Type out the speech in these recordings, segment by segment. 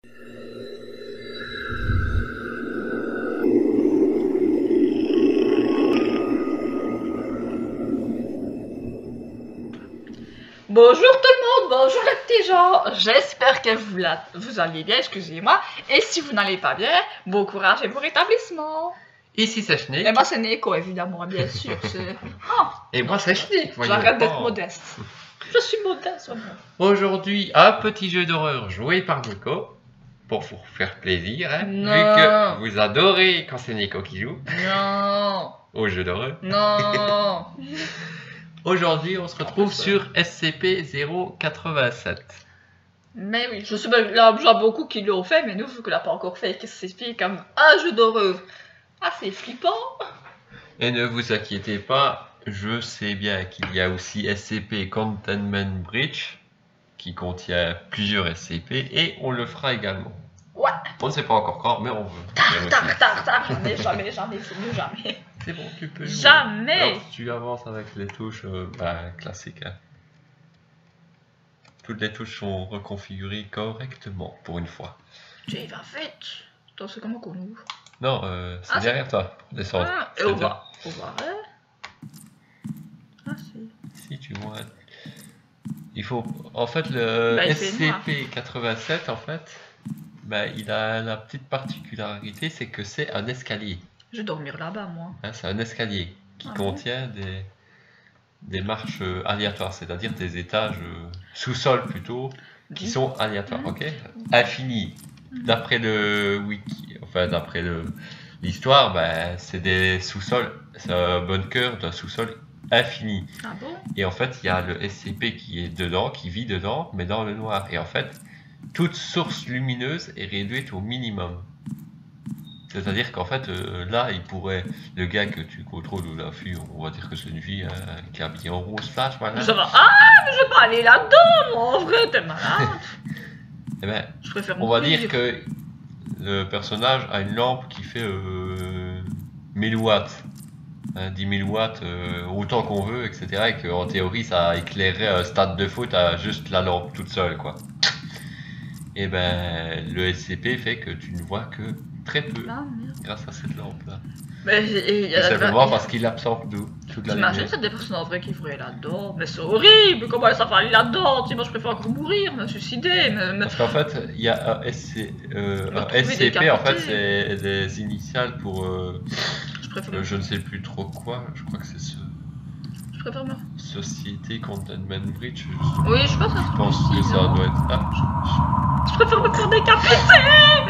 Bonjour tout le monde, bonjour les petits gens, j'espère que vous allez bien, excusez-moi, et si vous n'allez pas bien, bon courage et bon rétablissement. Ici c'est Schneek. Et moi c'est Neko évidemment, bien sûr. Oh, et moi c'est Schneek. J'arrête d'être modeste. Je suis modeste. Aujourd'hui, un petit jeu d'horreur joué par Neko, pour vous faire plaisir, hein, non. Vu que vous adorez quand c'est Neko qui joue. Non. Au jeu d'horreur. Non. Aujourd'hui, on se retrouve sur SCP-087. Mais oui, je sais bien, il y a déjà beaucoup qui l'ont fait, mais nous, vu qu'on l'a pas encore fait, SCP comme un jeu d'horreur assez flippant. Et ne vous inquiétez pas, je sais bien qu'il y a aussi SCP Containment Breach, qui contient plusieurs SCP, et on le fera également. Ouais. On ne sait pas encore quand, mais on veut. Tard, jamais, jamais. C'est bon, tu peux jouer. Jamais. Alors, tu avances avec les touches classiques. Hein. Toutes les touches sont reconfigurées correctement, pour une fois. Tu vas vite. Attends, c'est comment qu'on ouvre? Non, c'est derrière toi, pour descendre. Ah, et on va. Ah, si tu vois. Il faut. En fait, le SCP-87, en fait, il a la petite particularité, c'est que c'est un escalier. Je vais dormir là-bas, moi. Hein, c'est un escalier qui contient des marches aléatoires, c'est-à-dire des étages sous-sol plutôt, qui sont aléatoires, ok? Infinis. D'après le wiki, enfin d'après l'histoire, c'est des sous-sols, c'est un bunker d'un sous-sol infini. Ah bon? Et en fait, il y a le SCP qui est dedans, qui vit dedans, mais dans le noir. Et en fait, toute source lumineuse est réduite au minimum. C'est-à-dire qu'en fait, là, il pourrait, le gars que tu contrôles ou la fille, on va dire que c'est une fille qui est habillée en rose flash, voilà. Ça va. Ah, mais je vais pas aller là-dedans, moi, en vrai, t'es malade. Eh ben, je préfère on va dire que le personnage a une lampe qui fait 1000 watts. 10 000 watts, autant qu'on veut, etc. Et qu'en théorie, ça éclairerait un stade de foot à juste la lampe toute seule, quoi. Et ben, le SCP fait que tu ne vois que très peu grâce à cette lampe-là. Tout simplement parce qu'il absorbe toute la lumière. T'imagines, c'est des personnes en vrai qui veraient là-dedans. Mais c'est horrible, comment ça va aller là-dedans? Moi, je préfère encore mourir, me suicider. Parce qu'en fait, il y a un SCP, en fait, c'est des initiales pour. Je ne sais plus trop quoi, je crois que c'est ce. Je préfère mort. Société Containment Breach. Oui, je pense que ça doit être. Ah, je préfère me faire décapiter.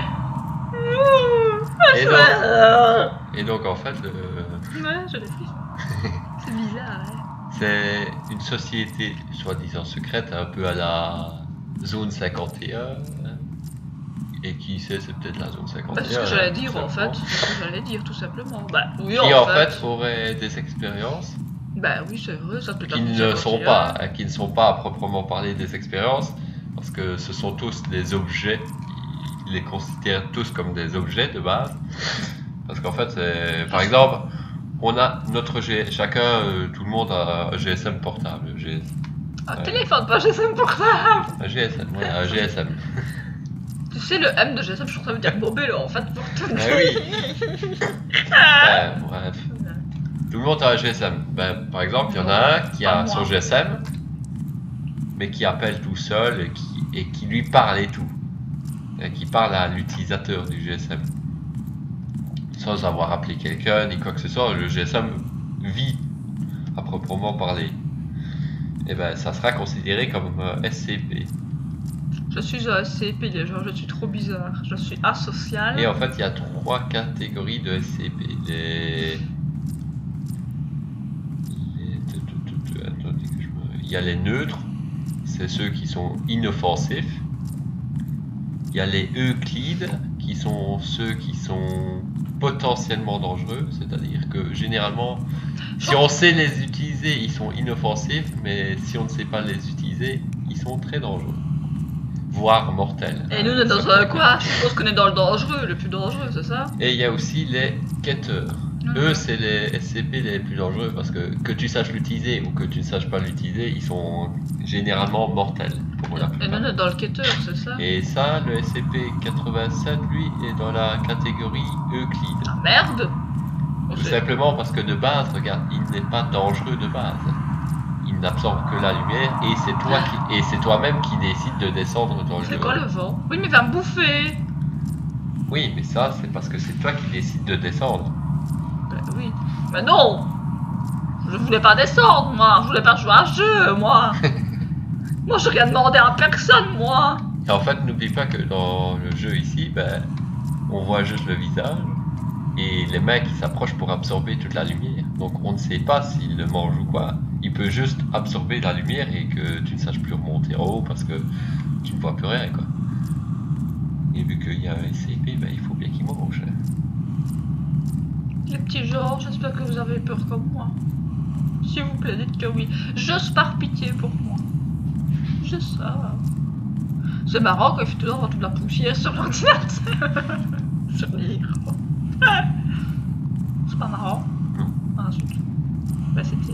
Et donc en fait. Ouais, je l'ai fait. C'est bizarre, hein. C'est une société soi-disant secrète, un peu à la zone 51. Et qui sait, c'est peut-être la zone 51. C'est ce que j'allais dire en fait. C'est ce que j'allais dire tout simplement. Oui, qui en fait aurait des expériences. Oui, c'est vrai, ça peut être qui ne sont pas à proprement parler des expériences, parce que ce sont tous des objets. Ils les considèrent tous comme des objets de base. Parce qu'en fait, par exemple, on a notre chacun, tout le monde a un GSM portable. Un téléphone, pas un GSM portable. Un GSM, ouais, un GSM. Tu sais, le M de GSM, je suis en train de dire mobile en fait pour tout. Ah oui. Bref. Tout le monde a un GSM. Par exemple, il y en a un qui a son GSM, mais qui appelle tout seul et qui lui parle et tout. Et qui parle à l'utilisateur du GSM. Sans avoir appelé quelqu'un ni quoi que ce soit, le GSM vit à proprement parler. Et ça sera considéré comme un SCP. Je suis un SCP déjà, je suis trop bizarre. Je suis asocial. Et en fait, il y a 3 catégories de SCP. Il y a les neutres, c'est ceux qui sont inoffensifs. Il y a les Euclides, qui sont ceux qui sont potentiellement dangereux, c'est-à-dire que généralement, si on sait les utiliser, ils sont inoffensifs, mais si on ne sait pas les utiliser, ils sont très dangereux, voire mortels. Et nous, on est dans un quoi? Je suppose qu'on est dans le dangereux, le plus dangereux, c'est ça? Et il y a aussi les quêteurs. Eux, c'est les SCP les plus dangereux parce que tu saches l'utiliser ou que tu ne saches pas l'utiliser, ils sont généralement mortels. Pour la Et plupart. nous, on est dans le quêteur, c'est ça? Et ça, le SCP-87, lui, est dans la catégorie Euclide. Ah merde! Tout simplement parce que de base, regarde, il n'est pas dangereux de base. Il n'absorbe que la lumière et c'est toi-même qui décides de descendre dans le jeu. C'est quoi le vent? Oui, mais il va me bouffer! Oui, mais ça, c'est parce que c'est toi qui décides de descendre. Ben oui. Mais non! Je voulais pas descendre, moi! Je voulais pas jouer à un jeu, moi! Moi, j'ai rien demandé à personne, moi! Et en fait, n'oublie pas que dans le jeu ici, ben, on voit juste le visage et les mains qui s'approchent pour absorber toute la lumière. Donc on ne sait pas s'il le mange ou quoi. Il peut juste absorber la lumière et que tu ne saches plus remonter en haut parce que tu ne vois plus rien, quoi. Et vu qu'il y a un SCP, ben, il faut bien qu'il mange. Les petits gens, j'espère que vous avez peur comme moi. S'il vous plaît, dites que oui. Juste par pitié pour moi. Juste ça. C'est marrant quand il fait toujours toute la poussière sur l'ordinateur. Sur l'écran. C'est pas marrant. Non. Ah, zut. Bah, c'était.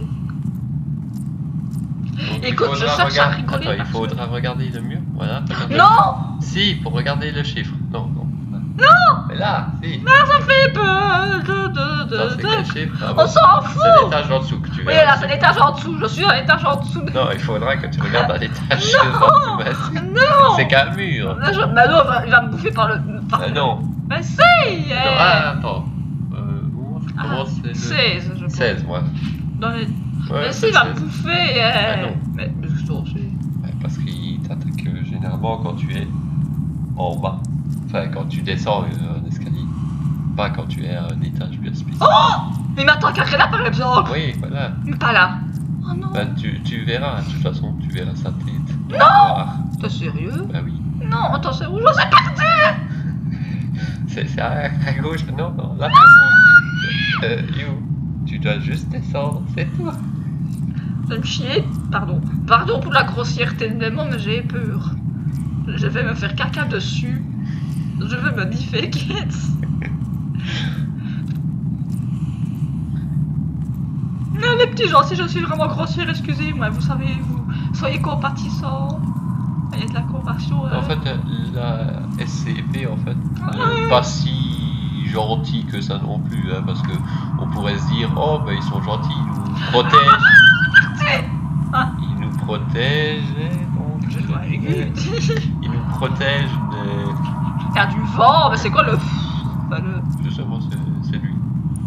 Donc, Écoute, je cherche à rigoler. Attends, il faudra regarder le mur. Voilà. Regarde Non! Si, pour regarder le chiffre. Non, non. Non! Mais là, si. Non, ça fait peur! Ça, c'est quel chiffre? Ah, On bon. s'en fout! C'est l'étage en dessous que tu Oui, verras. là, c'est l'étage en dessous. Je suis à l'étage en dessous. Non, il faudra que tu regardes à l'étage. Non! Non! C'est qu'un mur. Mais non, il va me bouffer par le. Ah non. Mais si! Non, ah, attends. Comment c'est le... 16, je pense. 16, moi. Dans les... Ouais, mais si, c'est il va 16. me bouffer! Ah non. Mais je t'en sais. Ouais, parce qu'il t'attaque généralement quand tu es en bas. Enfin, quand tu descends un escalier. Pas quand tu es à un étage bien spécifique. Oh! Il m'attaque après là, par exemple! Oui, voilà. Mais pas là. Oh non! Ben, tu verras, de toute façon, tu verras sa tête. Non! T'es sérieux? Bah oui. Non, attends, c'est où? Je sais perdu! C'est à gauche. Non, non, là c'est bon. You, tu dois juste descendre, c'est tout. Je vais me chier. Pardon. Pardon pour la grossièreté de mes mots, mais j'ai peur. Je vais me faire caca dessus. Je vais me biffer, kids. Non, les petits gens, si je suis vraiment grossière, excusez-moi, vous savez, vous soyez compatissants. Il y a de la compassion. En fait, la SCP, en fait, pas si gentil que ça non plus, hein, parce que on pourrait se dire, oh, ben ils sont gentils, ils nous protègent. Ils nous protègent, donc. Je dois aigu. Ils nous protègent des. Il y a du vent, mais c'est quoi le. Enfin, le... Justement, c'est lui.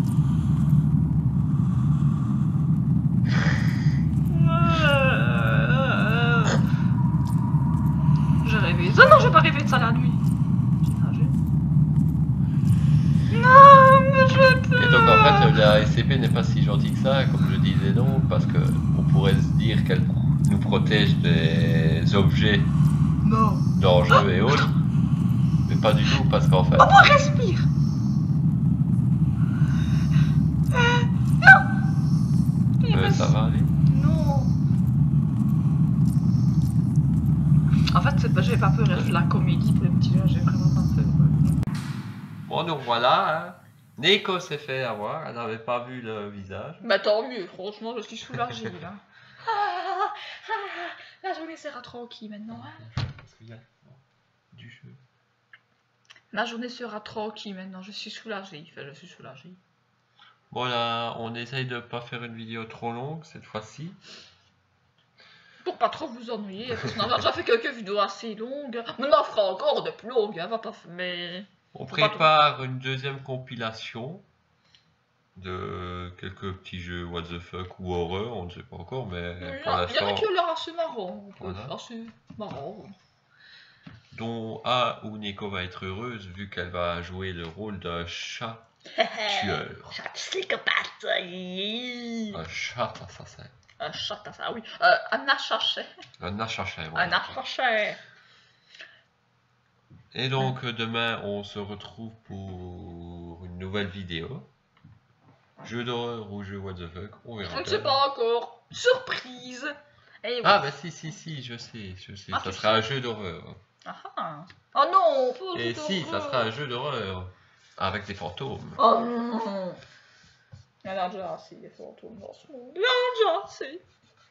Je rêvais. Oh non, je vais pas rêver de ça la nuit. Non, mais je vais peur. Et donc en fait la SCP n'est pas si gentille que ça, comme je disais donc, parce que on pourrait se dire qu'elle nous protège des objets dangereux et autres, mais pas du tout parce qu'en fait... Oh, moi respire. Non. Ça va aller. Non. En fait, j'ai pas peur, c'est la comédie pour les petits gens, j'ai vraiment pas peur. Bon donc voilà, hein. Nico s'est fait avoir, elle n'avait pas vu le visage. Bah tant mieux, franchement, je suis soulagée là. La journée sera tranquille maintenant. Hein. Parce qu'il y a du jeu. La journée sera tranquille maintenant, je suis soulagée. Enfin, je suis soulagée. Bon là, on essaye de pas faire une vidéo trop longue cette fois-ci. Pour pas trop vous ennuyer, parce qu'on a déjà fait quelques vidéos assez longues. Mais on en fera encore de plus longues, hein, va pas... Mais... On prépare une deuxième compilation de quelques petits jeux what the fuck ou horreur, on ne sait pas encore, mais pour Il y l'instant... en a qui ont l'air assez marrant. Voilà. Assez marrant. Dont où Nico va être heureuse vu qu'elle va jouer le rôle d'un chat tueur. Chat psychopathe. Un chat assassin. Un chat assassin, oui. Un assassin. Un assassin, Un voilà. assassin. Et donc demain on se retrouve pour une nouvelle vidéo. Jeu d'horreur ou jeu what the fuck, on verra. On ne sait pas encore. Surprise. Et Ah bah si, je sais. Ah, Ça tu sera un jeu d'horreur. Ah. Oh non, Et si, ça sera un jeu d'horreur. Avec des fantômes. Oh non. Il y en a déjà assez, des fantômes dans ce monde. Il y en a déjà assez.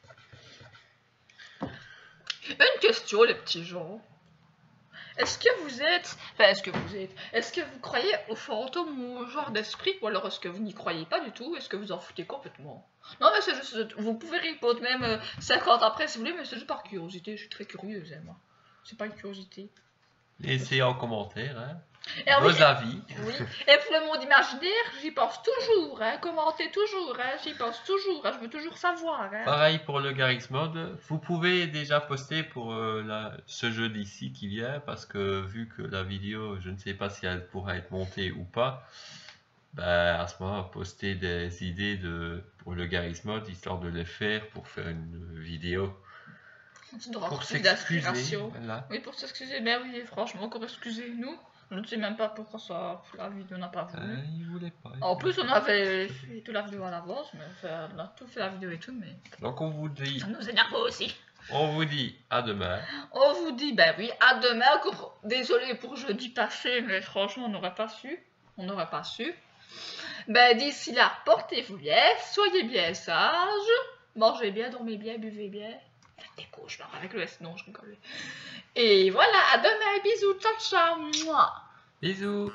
Une question, les petits gens. Est-ce que vous êtes... Enfin, est-ce que vous croyez aux fantômes ou au genre d'esprit? Ou alors est-ce que vous n'y croyez pas du tout? Est-ce que vous en foutez complètement? Non, mais c'est juste... Vous pouvez répondre même 50 après si vous voulez, mais c'est juste par curiosité. Je suis très curieuse, moi. C'est pas une curiosité. Laissez en commentaire, hein, Et vos avis. Oui. Et pour le monde imaginaire, j'y pense toujours, hein. Commentez toujours, hein. J'y pense toujours, hein. Je veux toujours savoir, hein. Pareil pour le Garry's Mod. Vous pouvez déjà poster pour ce jeu d'ici qui vient, parce que vu que la vidéo, je ne sais pas si elle pourra être montée ou pas, bah, à ce moment poster des idées pour le Garry's Mod, histoire de les faire pour faire une vidéo. Tu devras Pour plus s'excuser, d'inspiration. voilà. Oui, pour s'excuser, mais oui, franchement, encore excusez-nous. Je ne sais même pas pourquoi ça, la vidéo n'a pas voulu. Il voulait pas. En plus, on avait fait toute la vidéo à l'avance, mais enfin, on a tout fait la vidéo et tout, mais Donc on vous dit, ça nous énerve aussi. à demain. On vous dit, ben oui, à demain. Encore désolé pour jeudi passé, mais franchement, on n'aurait pas su. On n'aurait pas su. Ben d'ici là, portez-vous bien, soyez bien sages, mangez bien, dormez bien, buvez bien. Faites des cauchemars avec le S, non, je rigole. Et voilà, à demain, bisous, ciao, ciao, mouah. Bisous.